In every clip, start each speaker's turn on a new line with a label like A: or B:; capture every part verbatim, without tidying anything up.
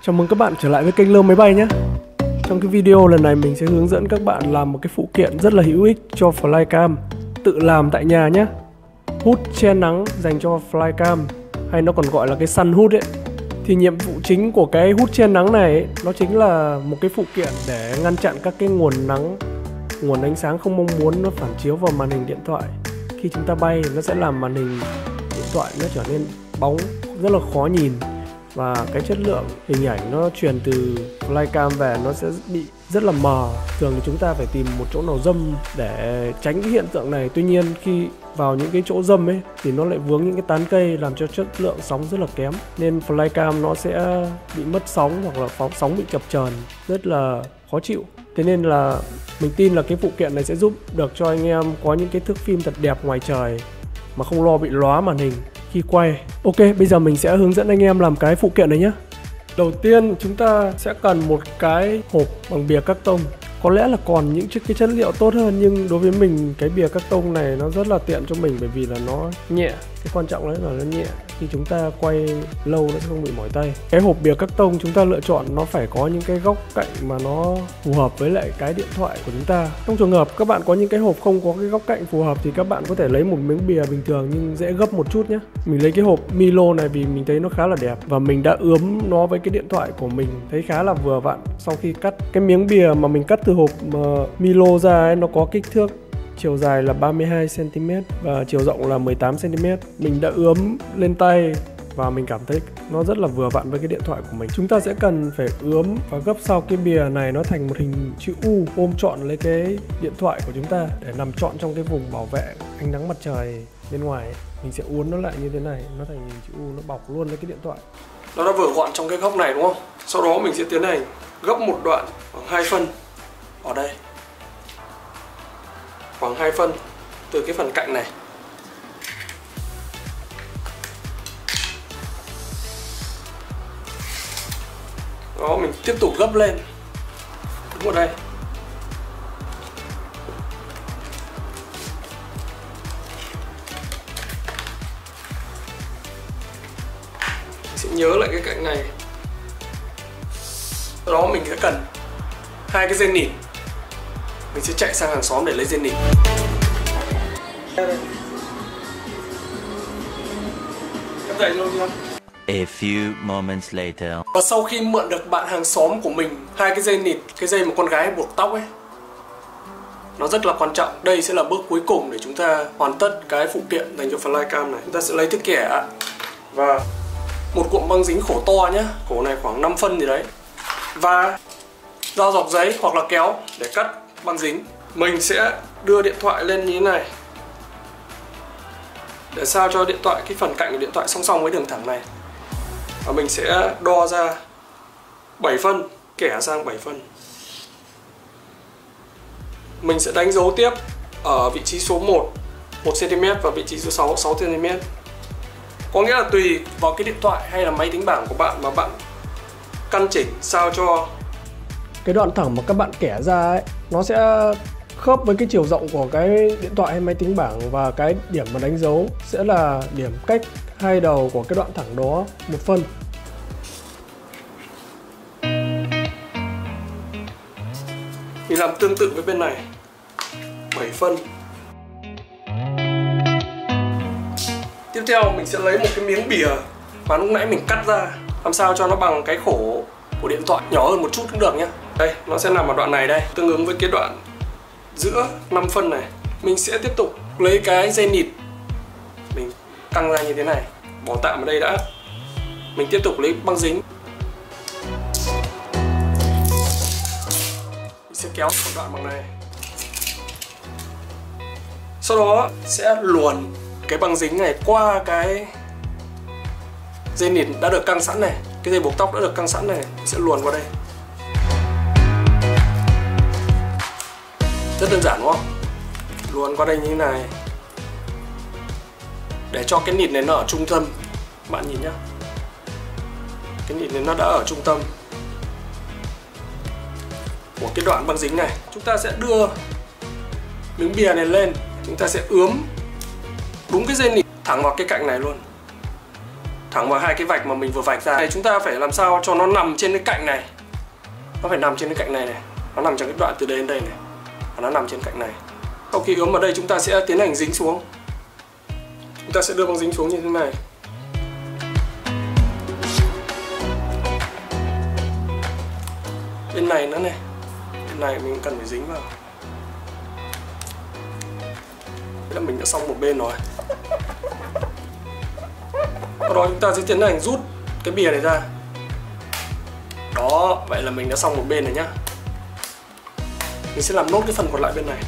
A: Chào mừng các bạn trở lại với kênh Lơ Máy Bay nhé. Trong cái video lần này mình sẽ hướng dẫn các bạn làm một cái phụ kiện rất là hữu ích cho flycam, tự làm tại nhà nhé. Hút che nắng dành cho flycam, hay nó còn gọi là cái sun hood ấy. Thì nhiệm vụ chính của cái hút che nắng này ấy, nó chính là một cái phụ kiện để ngăn chặn các cái nguồn nắng, nguồn ánh sáng không mong muốn nó phản chiếu vào màn hình điện thoại. Khi chúng ta bay nó sẽ làm màn hình điện thoại nó trở nên bóng, rất là khó nhìn, và cái chất lượng hình ảnh nó truyền từ flycam về nó sẽ bị rất là mờ. Thường thì chúng ta phải tìm một chỗ nào râm để tránh cái hiện tượng này. Tuy nhiên khi vào những cái chỗ râm ấy thì nó lại vướng những cái tán cây làm cho chất lượng sóng rất là kém, nên flycam nó sẽ bị mất sóng hoặc là phóng sóng bị chập chờn, rất là khó chịu. Thế nên là mình tin là cái phụ kiện này sẽ giúp được cho anh em có những cái thước phim thật đẹp ngoài trời mà không lo bị lóa màn hình khi quay. Ok, bây giờ mình sẽ hướng dẫn anh em làm cái phụ kiện này nhé. Đầu tiên chúng ta sẽ cần một cái hộp bằng bìa cắt tông. Có lẽ là còn những chiếc cái chất liệu tốt hơn, nhưng đối với mình cái bìa cắt tông này nó rất là tiện cho mình, bởi vì là nó nhẹ. Cái quan trọng đấy là nó nhẹ, khi chúng ta quay lâu nó sẽ không bị mỏi tay. Cái hộp bìa cắt tông chúng ta lựa chọn nó phải có những cái góc cạnh mà nó phù hợp với lại cái điện thoại của chúng ta. Trong trường hợp các bạn có những cái hộp không có cái góc cạnh phù hợp thì các bạn có thể lấy một miếng bìa bình thường nhưng dễ gấp một chút nhé. Mình lấy cái hộp Milo này vì mình thấy nó khá là đẹp, và mình đã ướm nó với cái điện thoại của mình, thấy khá là vừa vặn. Sau khi cắt cái miếng bìa mà mình cắt từ hộp Milo ra ấy, nó có kích thước chiều dài là ba mươi hai xăng ti mét và chiều rộng là mười tám xăng ti mét. Mình đã ướm lên tay và mình cảm thấy nó rất là vừa vặn với cái điện thoại của mình. Chúng ta sẽ cần phải ướm và gấp sau cái bìa này nó thành một hình chữ U, ôm trọn lấy cái điện thoại của chúng ta để nằm trọn trong cái vùng bảo vệ ánh nắng mặt trời bên ngoài. Mình sẽ uốn nó lại như thế này, nó thành hình chữ U, nó bọc luôn lấy cái điện thoại. Nó đã vừa gọn trong cái góc này đúng không? Sau đó mình sẽ tiến hành gấp một đoạn khoảng hai phân ở đây, khoảng hai phân từ cái phần cạnh này. Đó, mình tiếp tục gấp lên đúng ở đây. Mình sẽ nhớ lại cái cạnh này. Sau đó mình sẽ cần hai cái dây nịt. Mình sẽ chạy sang hàng xóm để lấy dây nịt. Em dậy luôn chưa?
B: A few moments later.
A: Và sau khi mượn được bạn hàng xóm của mình hai cái dây nịt, cái dây mà con gái buộc tóc ấy, nó rất là quan trọng. Đây sẽ là bước cuối cùng để chúng ta hoàn tất cái phụ kiện dành cho flycam này. Chúng ta sẽ lấy thước kẻ và một cuộn băng dính khổ to nhé, khổ này khoảng năm phân gì đấy, và dao dọc giấy hoặc là kéo để cắt băng dính. Mình sẽ đưa điện thoại lên như thế này để sao cho điện thoại, cái phần cạnh của điện thoại song song với đường thẳng này. Và mình sẽ đo ra bảy phân, kẻ sang bảy phân. Mình sẽ đánh dấu tiếp ở vị trí số một, một xăng ti mét, và vị trí số sáu, sáu xăng ti mét. Có nghĩa là tùy vào cái điện thoại hay là máy tính bảng của bạn mà bạn căn chỉnh sao cho cái đoạn thẳng mà các bạn kẻ ra ấy, nó sẽ khớp với cái chiều rộng của cái điện thoại hay máy tính bảng, và cái điểm mà đánh dấu sẽ là điểm cách hai đầu của cái đoạn thẳng đó một phân. Mình làm tương tự với bên này, bảy phân. Tiếp theo mình sẽ lấy một cái miếng bìa mà lúc nãy mình cắt ra, làm sao cho nó bằng cái khổ của điện thoại, nhỏ hơn một chút cũng được nhé. Đây, nó sẽ nằm ở đoạn này đây, tương ứng với cái đoạn giữa năm phân này. Mình sẽ tiếp tục lấy cái dây nịt, mình căng ra như thế này, bỏ tạm ở đây đã. Mình tiếp tục lấy băng dính, mình sẽ kéo một đoạn bằng này. Sau đó sẽ luồn cái băng dính này qua cái dây nịt đã được căng sẵn này, cái dây buộc tóc đã được căng sẵn này, mình sẽ luồn qua đây. Rất đơn giản đúng không? Luồn qua đây như thế này để cho cái nịt này nó ở trung tâm. Bạn nhìn nhá, cái nịt này nó đã ở trung tâm của cái đoạn băng dính này. Chúng ta sẽ đưa miếng bìa này lên, chúng ta sẽ ướm đúng cái dây nịt thẳng vào cái cạnh này luôn. thẳng vào hai cái vạch mà mình vừa vạch ra. Này, chúng ta phải làm sao cho nó nằm trên cái cạnh này. Nó phải nằm trên cái cạnh này này. Nó nằm trong cái đoạn từ đây đến đây này. Và nó nằm trên cạnh này. Sau khi ướm ở đây chúng ta sẽ tiến hành dính xuống. Chúng ta sẽ đưa băng dính xuống như thế này. Bên này nữa này. Bên này mình cần phải dính vào. Thế là mình đã xong một bên rồi. Sau đó chúng ta sẽ tiến hành rút cái bìa này ra. Đó, vậy là mình đã xong một bên này nhá. Mình sẽ làm nốt cái phần còn lại bên này.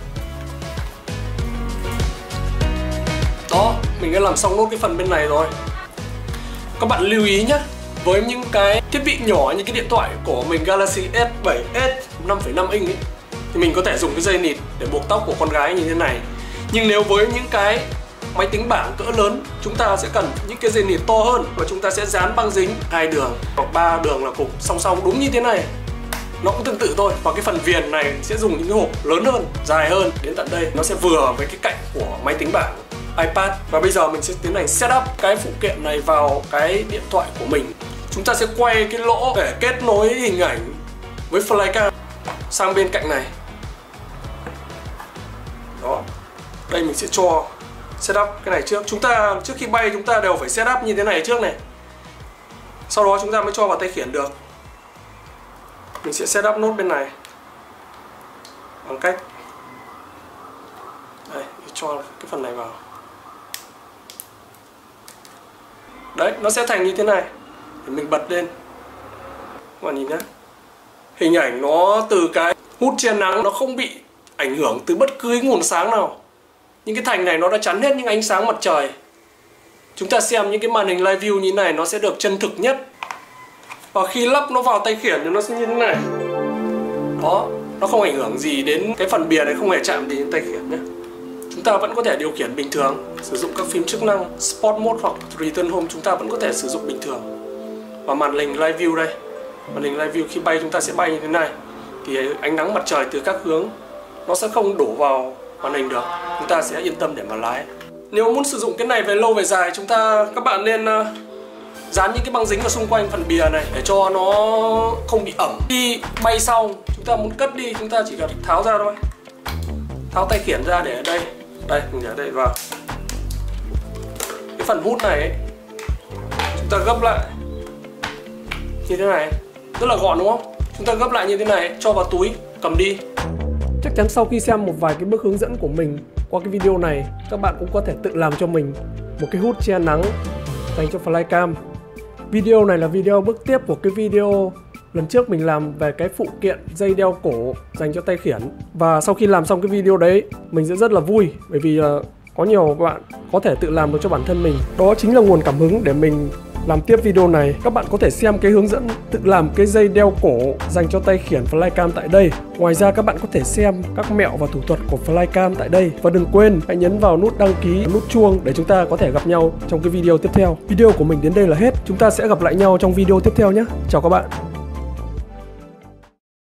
A: Đó, mình đã làm xong nốt cái phần bên này rồi. Các bạn lưu ý nhé, với những cái thiết bị nhỏ như cái điện thoại của mình Galaxy S bảy S năm phẩy năm inch ấy, thì mình có thể dùng cái dây nịt để buộc tóc của con gái như thế này. Nhưng nếu với những cái máy tính bảng cỡ lớn, chúng ta sẽ cần những cái dây nịt to hơn và chúng ta sẽ dán băng dính hai đường hoặc ba đường là cục song song đúng như thế này. Nó cũng tương tự thôi. Và cái phần viền này sẽ dùng những cái hộp lớn hơn, dài hơn đến tận đây. Nó sẽ vừa với cái cạnh của máy tính bảng, iPad. Và bây giờ mình sẽ tiến hành setup cái phụ kiện này vào cái điện thoại của mình. Chúng ta sẽ quay cái lỗ để kết nối hình ảnh với flycam sang bên cạnh này. Đó. Đây mình sẽ cho setup cái này trước. Chúng ta trước khi bay chúng ta đều phải setup như thế này trước này. Sau đó chúng ta mới cho vào tay khiển được. Mình sẽ setup nốt bên này bằng cách đây, cho cái phần này vào. Đấy, nó sẽ thành như thế này. Để mình bật lên. Các bạn nhìn nhé. Hình ảnh nó từ cái hút che nắng, nó không bị ảnh hưởng từ bất cứ nguồn sáng nào. Những cái thành này nó đã chắn hết những ánh sáng mặt trời. Chúng ta xem những cái màn hình live view như thế này nó sẽ được chân thực nhất. Và khi lắp nó vào tay khiển thì nó sẽ như thế này. Đó, nó không ảnh hưởng gì đến cái phần bìa này, không hề chạm đến tay khiển nhé. Chúng ta vẫn có thể điều khiển bình thường, sử dụng các phím chức năng Sport Mode hoặc Return Home chúng ta vẫn có thể sử dụng bình thường. Và màn hình live view đây, màn hình live view khi bay chúng ta sẽ bay như thế này. Thì ánh nắng mặt trời từ các hướng nó sẽ không đổ vào màn hình được. Chúng ta sẽ yên tâm để mà lái. Nếu muốn sử dụng cái này về lâu về dài, chúng ta các bạn nên uh, dán những cái băng dính vào xung quanh phần bìa này để cho nó không bị ẩm. Khi bay xong chúng ta muốn cất đi, chúng ta chỉ cần tháo ra thôi. Tháo tay khiển ra để ở đây. Đây, mình để đây vào. Cái phần hút này ấy, chúng ta gấp lại như thế này. Rất là gọn đúng không? Chúng ta gấp lại như thế này, cho vào túi, cầm đi. Chắc chắn sau khi xem một vài cái bước hướng dẫn của mình qua cái video này, các bạn cũng có thể tự làm cho mình một cái hút che nắng dành cho flycam. Video này là video bước tiếp của cái video lần trước mình làm về cái phụ kiện dây đeo cổ dành cho tay khiển. Và sau khi làm xong cái video đấy, mình sẽ rất là vui bởi vì uh, có nhiều bạn có thể tự làm được cho bản thân mình. Đó chính là nguồn cảm hứng để mình làm tiếp video này. Các bạn có thể xem cái hướng dẫn tự làm cái dây đeo cổ dành cho tay khiển flycam tại đây. Ngoài ra các bạn có thể xem các mẹo và thủ thuật của flycam tại đây. Và đừng quên hãy nhấn vào nút đăng ký, nút chuông để chúng ta có thể gặp nhau trong cái video tiếp theo. Video của mình đến đây là hết. Chúng ta sẽ gặp lại nhau trong video tiếp theo nhé. Chào các bạn.